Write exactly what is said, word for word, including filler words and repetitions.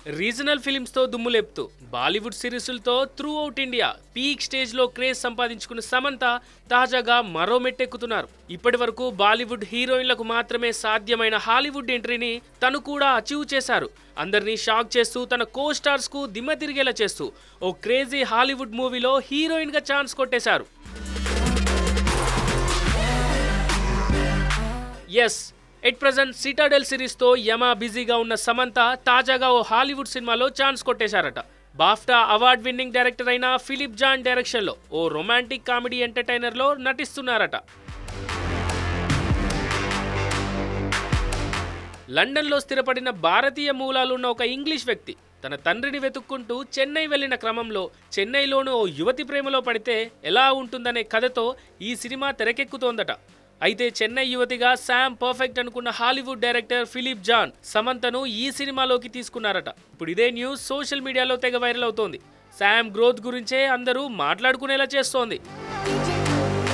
Regional films తో దుమ్ము లేపుతూ బాలీవుడ్ సిరీస్లతో throughout India peak stage లో క్రేజ్ సంపాదించుకున్న సమంత తాజాగా మరో మెట్టెక్కుతున్నారు. ఇప్పటి వరకు బాలీవుడ్ హీరోయిన్లకు మాత్రమే సాధ్యమైన హాలీవుడ్ ఎంట్రీని తను కూడా అచీవ్ చేశారు. అందరినీ షాక్ చేస్తూ తన కో స్టార్స్ కు దిమ్మ తిరిగేలా చేస్తూ ఓ క్రేజీ హాలీవుడ్ మూవీలో హీరోయిన్ గా ఛాన్స్ కొట్టేశారు. As at present Citadel series తో యమా బిజీగా ఉన్న సమంత తాజాగా ఓ హాలీవుడ్ సినిమాలో ఛాన్స్ కొట్టేశారట. బాఫ్టా అవార్డ్ విన్నింగ్ డైరెక్టర్ అయిన ఫిలిప్ జాన్ డైరెక్షన్ లో ఓ రొమాంటిక్ కామెడీ ఎంటర్టైనర్ లో నటిస్తున్నారట. లండన్ లో స్థిరపడిన భారతీయ మూలాలున్న ఒక ఇంగ్లీష్ వ్యక్తి తన తండ్రిని వెతుక్కుంటూ చెన్నై వెళ్లిన క్రమంలో చెన్నైలోని ఓ యువతి ప్రేమలో పడితే ఎలా ఉంటుందనే కథతో ఈ సినిమా తెరకెక్కుతోందట. అయితే చెన్నై యువతిగా శామ్ పర్ఫెక్ట్ అనుకున్న హాలీవుడ్ డైరెక్టర్ ఫిలిప్ జాన్ సమంతను ఈ సినిమాలోకి తీసుకున్నారట. ఇప్పుడు ఇదే న్యూస్ సోషల్ మీడియాలో తెగ వైరల్ అవుతోంది. శామ్ గ్రోత్ గురించే అందరూ మాట్లాడుకునేలా చేస్తోంది.